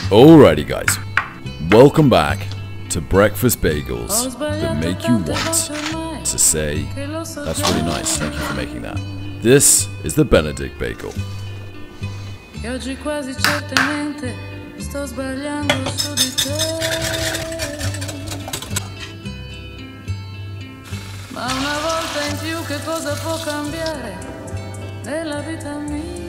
Alrighty guys, welcome back to breakfast bagels that make you want to say, that's really nice, thank you for making that. This is the Benedict Bagel. E oggi quasi certamente sto sbagliando su di te. Ma una volta in più che cosa può cambiare nella vita mia?